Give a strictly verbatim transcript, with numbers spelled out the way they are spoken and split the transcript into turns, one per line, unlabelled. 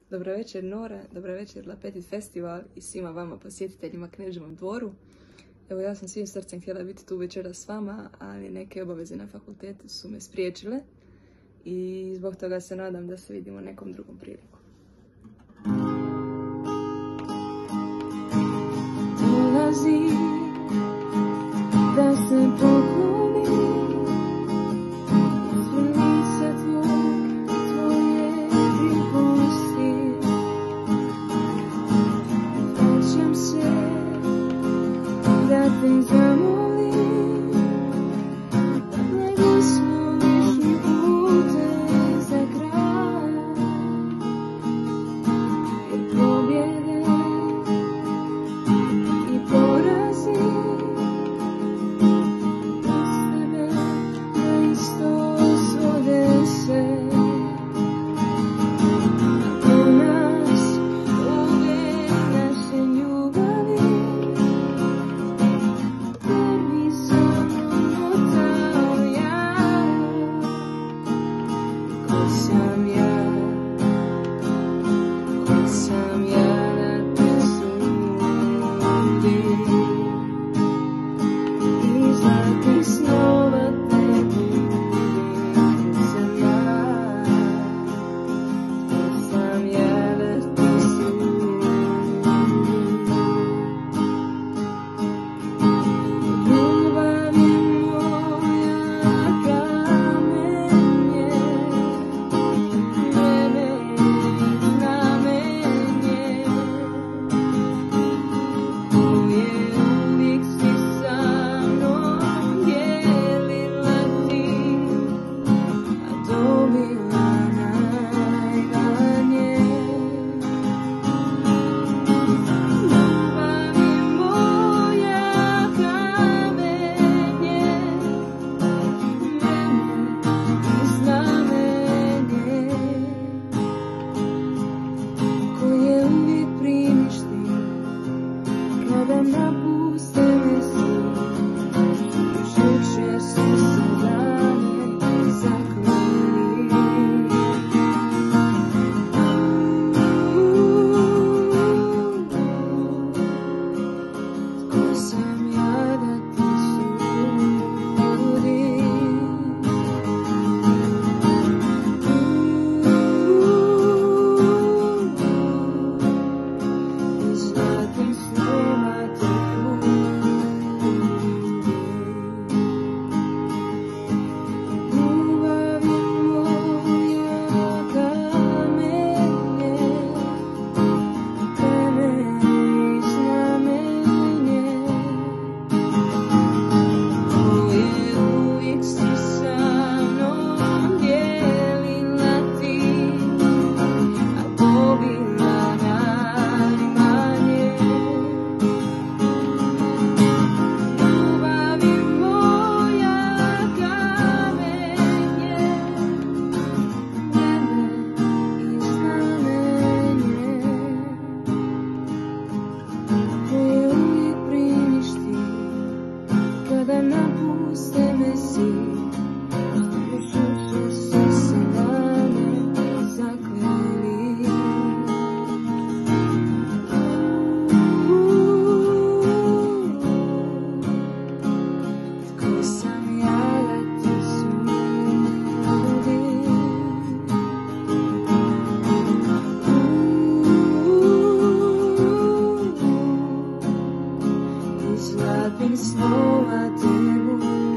Dobro večer Nora, dobro večer Lapetit Festival i svima vama posjetiteljima Kneževom dvoru. Evo ja sam svim srcem htjela biti tu večera s vama, ali neke obaveze na fakultetu su me spriječile i zbog toga se nadam da se vidimo nekom drugom prilikom.
Dolazi da se pokloni sve lica tvog i tvoje pripusti. Vraćam se da te zamolim da blagosloviš mi pute za kraj, jer pobjede i porazi bez tebe na isto svode se. Do nas uvijek naše ljubavi tebi samo motao ja. Ko sam ja, ko sam ja da te sudim i zlatih snova te budim. Ko sam ja, ko sam ja da te sudim. Ljubav je moja kamenje, vreme i znamenje, koje uvijek si sa mnom dijelila ti, a dobila najmanje. Ljubav je moja kamenje, vreme i znamenje, koje uvijek primiš ti kada napuste me svi. Žuče su se dane zakleli. Tko sam ja da ti sudim? I zlatih snova te budim. Ljubav je moja kamenje, vreme i znamenje, koje uvijek si sa mnom dijelila ti, a dobila najmanje. Ljubav je moja kamenje, vreme i znamenje, koje uvijek primiš ti kada napuste me svi. Žuče su se dane zakleli. Tko sam ja da ti sudim? Iz zlatih snova te budim.